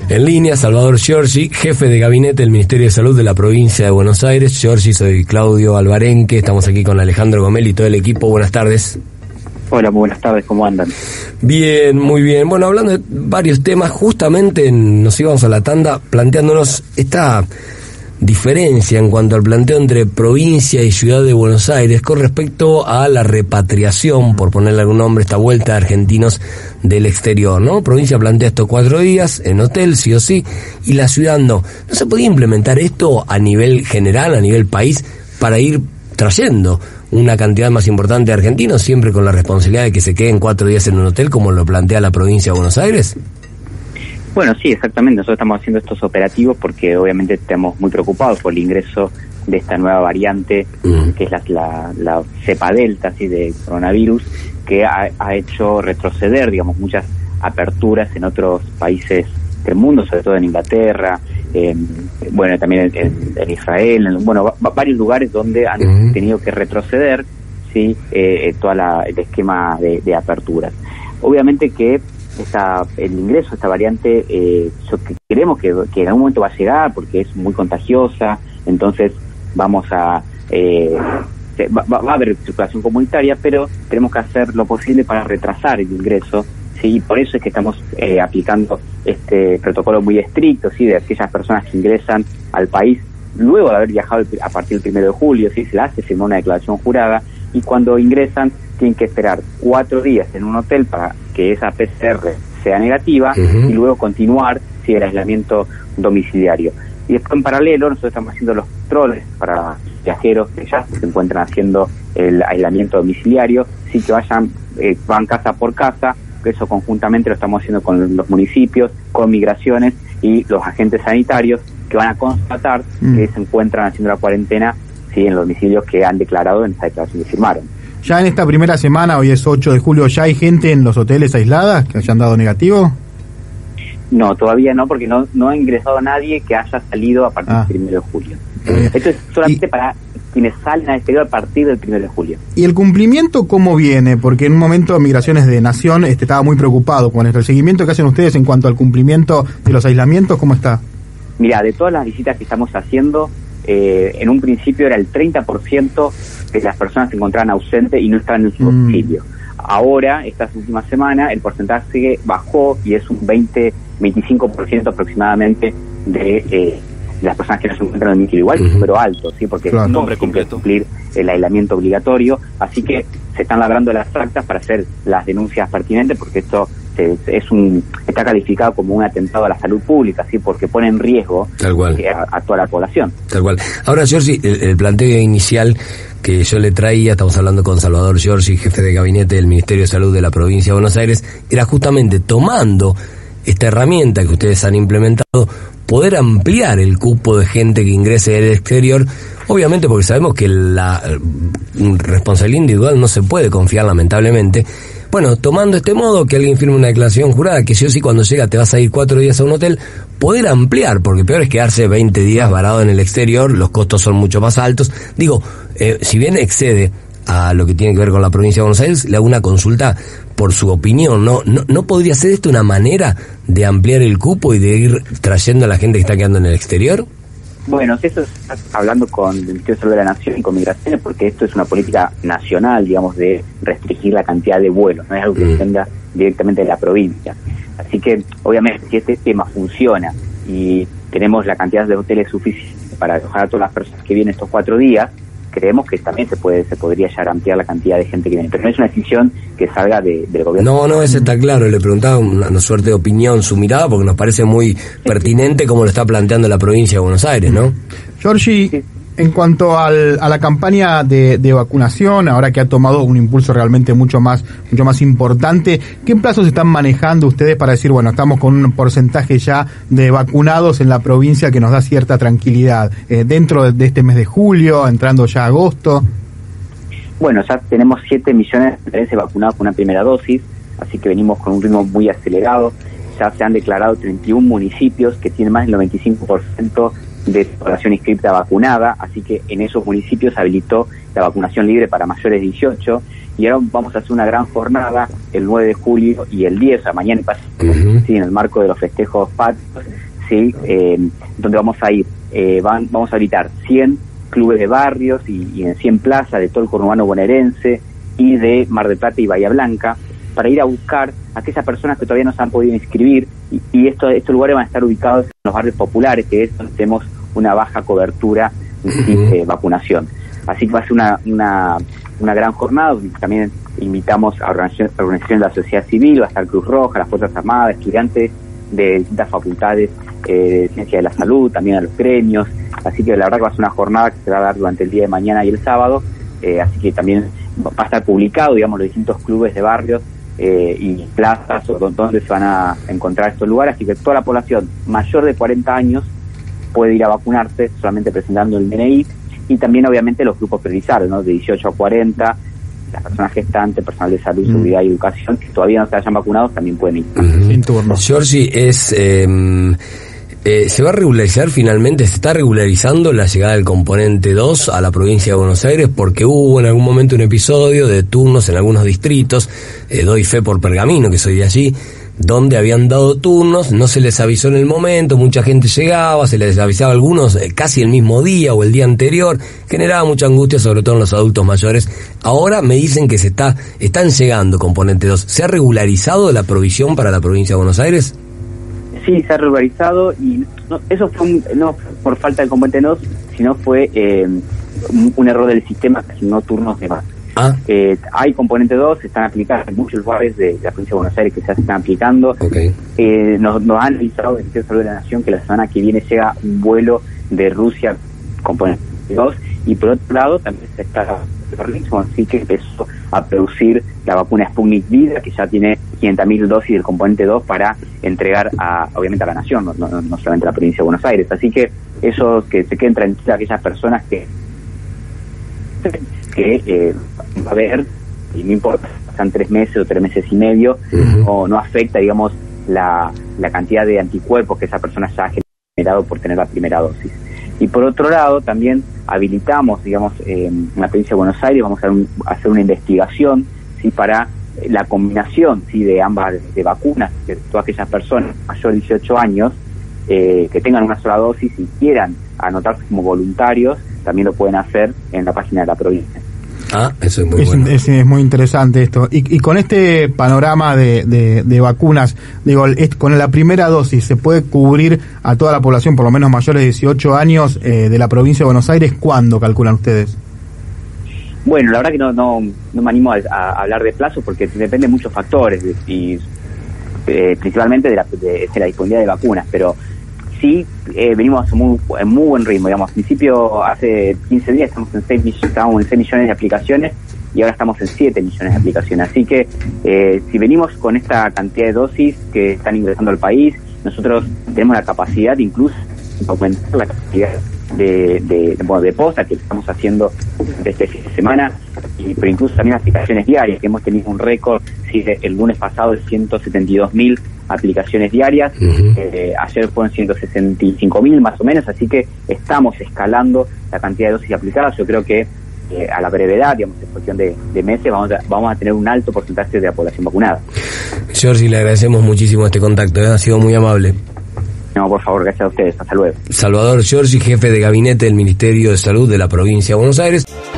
En línea, Salvador Giorgi, jefe de gabinete del Ministerio de Salud de la provincia de Buenos Aires. Giorgi, soy Claudio Alvarenque, estamos aquí con Alejandro Gomel y todo el equipo. Buenas tardes. Hola, muy buenas tardes, ¿cómo andan? Bien, muy bien. Bueno, hablando de varios temas, justamente nos íbamos a la tanda planteándonos esta diferencia en cuanto al planteo entre provincia y ciudad de Buenos Aires con respecto a la repatriación, por ponerle algún nombre, esta vuelta de argentinos del exterior, ¿no? Provincia plantea estos 4 días en hotel, sí o sí, y la ciudad no. ¿No se podía implementar esto a nivel general, a nivel país, para ir trayendo una cantidad más importante de argentinos, siempre con la responsabilidad de que se queden 4 días en un hotel, como lo plantea la provincia de Buenos Aires? Bueno, sí, exactamente. Nosotros estamos haciendo estos operativos porque obviamente estamos muy preocupados por el ingreso de esta nueva variante, que es la cepa delta, así, de coronavirus, que ha hecho retroceder, digamos, muchas aperturas en otros países del mundo, sobre todo en Inglaterra, bueno, también en Israel, varios lugares donde han tenido que retroceder, sí, todo el esquema de aperturas. Obviamente que el ingreso de esta variante, creemos que en algún momento va a llegar porque es muy contagiosa, entonces va a haber circulación comunitaria, pero tenemos que hacer lo posible para retrasar el ingreso, sí, y por eso es que estamos aplicando este protocolo muy estricto, sí, de aquellas personas que ingresan al país luego de haber viajado a partir del 1 de julio, sí, se la hace firmar una declaración jurada, y cuando ingresan tienen que esperar 4 días en un hotel para que esa PCR sea negativa, y luego continuar, sí, el aislamiento domiciliario. Y después, en paralelo, nosotros estamos haciendo los controles para viajeros que ya se encuentran haciendo el aislamiento domiciliario, sí, que van casa por casa. Eso conjuntamente lo estamos haciendo con los municipios, con migraciones y los agentes sanitarios, que van a constatar que se encuentran haciendo la cuarentena, sí, en los domicilios que han declarado en esa declaración que firmaron. Ya en esta primera semana, hoy es 8 de julio, ¿ya hay gente en los hoteles aisladas que hayan dado negativo? No, todavía no, porque no ha ingresado nadie que haya salido a partir del 1 de julio. Esto es solamente para quienes salen al exterior a partir del 1 de julio. ¿Y el cumplimiento cómo viene? Porque en un momento Migraciones de Nación estaba muy preocupado con esto. ¿El seguimiento que hacen ustedes en cuanto al cumplimiento de los aislamientos, cómo está? Mira, de todas las visitas que estamos haciendo, en un principio era el 30% de las personas se encontraban ausentes y no estaban en su domicilio. Ahora, estas últimas semanas, el porcentaje bajó y es un 25% aproximadamente de las personas que no se encuentran en el domicilio. Igual es un número alto, ¿sí? Porque claro, no hay que cumplir el aislamiento obligatorio, así que se están labrando las actas para hacer las denuncias pertinentes, porque esto está calificado como un atentado a la salud pública, ¿sí? Porque pone en riesgo a toda la población. Tal cual. Ahora, Giorgi, el planteo inicial que yo le traía, estamos hablando con Salvador Giorgi, jefe de gabinete del Ministerio de Salud de la provincia de Buenos Aires, era justamente tomando esta herramienta que ustedes han implementado, poder ampliar el cupo de gente que ingrese del exterior, obviamente porque sabemos que la responsabilidad individual no se puede confiar, lamentablemente. Bueno, tomando este modo, que alguien firme una declaración jurada, que sí o sí cuando llega te vas a ir 4 días a un hotel, poder ampliar, porque peor es quedarse 20 días varado en el exterior, los costos son mucho más altos. Digo, si bien excede a lo que tiene que ver con la provincia de Buenos Aires, le hago una consulta por su opinión, ¿no podría ser esto una manera de ampliar el cupo y de ir trayendo a la gente que está quedando en el exterior? Bueno, eso estás hablando con el Ministerio de Salud de la Nación y con Migraciones, porque esto es una política nacional, digamos, de restringir la cantidad de vuelos, no es algo que dependa directamente de la provincia. Así que, obviamente, si este tema funciona y tenemos la cantidad de hoteles suficiente para alojar a todas las personas que vienen estos 4 días, creemos que también se podría ya ampliar la cantidad de gente que viene, pero no es una decisión que salga del gobierno. No, eso está claro. Le preguntaba una suerte de opinión, su mirada, porque nos parece muy pertinente como lo está planteando la provincia de Buenos Aires, ¿no? Giorgi, en cuanto a la campaña de vacunación, ahora que ha tomado un impulso realmente mucho más importante, ¿qué plazos están manejando ustedes para decir, bueno, estamos con un porcentaje ya de vacunados en la provincia que nos da cierta tranquilidad? Dentro de este mes de julio, entrando ya a agosto. Bueno, ya tenemos 7 millones de vacunados con una primera dosis, así que venimos con un ritmo muy acelerado. Ya se han declarado 31 municipios que tienen más del 95% de población inscripta vacunada, así que en esos municipios se habilitó la vacunación libre para mayores de 18, y ahora vamos a hacer una gran jornada el 9 de julio y el 10, o sea, mañana y pasado, sí, en el marco de los festejos patrios, sí, donde vamos a ir, vamos a habilitar 100 clubes de barrios y en 100 plazas de todo el conurbano bonaerense y de Mar del Plata y Bahía Blanca, para ir a buscar a aquellas personas que todavía no se han podido inscribir, y estos lugares van a estar ubicados en los barrios populares, que es donde tenemos una baja cobertura de vacunación. Así que va a ser una gran jornada, donde también invitamos a organizaciones de la sociedad civil, va a estar Cruz Roja, las Fuerzas Armadas, estudiantes de distintas facultades de Ciencia de la Salud, también a los gremios. Así que la verdad que va a ser una jornada que se va a dar durante el día de mañana y el sábado, así que también va a estar publicado, digamos, los distintos clubes de barrios y plazas donde se van a encontrar estos lugares, así que toda la población mayor de 40 años puede ir a vacunarse solamente presentando el DNI, y también obviamente los grupos priorizados, ¿no? De 18 a 40, las personas gestantes, personal de salud, seguridad y educación, que todavía no se hayan vacunado, también pueden ir. Sin turno. Giorgi, ¿se va a regularizar finalmente, se está regularizando la llegada del componente 2 a la provincia de Buenos Aires? Porque hubo en algún momento un episodio de turnos en algunos distritos, doy fe por Pergamino, que soy de allí, donde habían dado turnos, no se les avisó en el momento, mucha gente llegaba, se les avisaba a algunos casi el mismo día o el día anterior, generaba mucha angustia, sobre todo en los adultos mayores. Ahora me dicen que están llegando componente 2. ¿Se ha regularizado la provisión para la provincia de Buenos Aires? Sí, se ha regularizado, y eso fue no por falta de componente 2, sino fue un error del sistema que asignó turnos de más. Hay componente 2, se están aplicando en muchos lugares de la provincia de Buenos Aires que se están aplicando. Okay. Nos han avisado del Ministerio de Salud de la Nación que la semana que viene llega un vuelo de Rusia componente 2, y por otro lado también se está así que empezó a producir la vacuna Sputnik V, que ya tiene 500.000 dosis del componente 2 para entregar obviamente a la nación, no solamente a la provincia de Buenos Aires. Así que eso, que se queden tranquilas aquellas personas que va a haber, y no importa, pasan 3 meses o 3 meses y medio, no afecta, digamos, la cantidad de anticuerpos que esa persona ya ha generado por tener la primera dosis. Y por otro lado, también habilitamos, digamos, en la provincia de Buenos Aires, vamos a hacer una investigación, ¿sí?, para la combinación, ¿sí?, de ambas de vacunas, de todas aquellas personas mayores de 18 años que tengan una sola dosis y quieran anotarse como voluntarios, también lo pueden hacer en la página de la provincia. Eso es muy bueno. Es muy interesante esto. Y con este panorama de vacunas, digo, con la primera dosis, ¿se puede cubrir a toda la población, por lo menos mayores de 18 años, de la provincia de Buenos Aires? ¿Cuándo calculan ustedes? Bueno, la verdad que no me animo a hablar de plazo, porque depende de muchos factores, y principalmente de la disponibilidad de vacunas, pero sí, venimos en muy buen ritmo, digamos. Al principio, hace 15 días, estábamos en 6 millones de aplicaciones, y ahora estamos en 7 millones de aplicaciones. Así que, si venimos con esta cantidad de dosis que están ingresando al país, nosotros tenemos la capacidad incluso de aumentar la cantidad de posta que estamos haciendo desde este fin de semana, pero incluso también aplicaciones diarias, que hemos tenido un récord, sí, el lunes pasado de 172.000 aplicaciones diarias. Ayer fueron 165.000 más o menos, así que estamos escalando la cantidad de dosis aplicadas. Yo creo que a la brevedad, digamos, en cuestión de meses, vamos a tener un alto porcentaje de la población vacunada. Giorgi, le agradecemos muchísimo este contacto, ha sido muy amable. No, por favor, gracias a ustedes, hasta luego. Salvador Giorgi, jefe de gabinete del Ministerio de Salud de la provincia de Buenos Aires.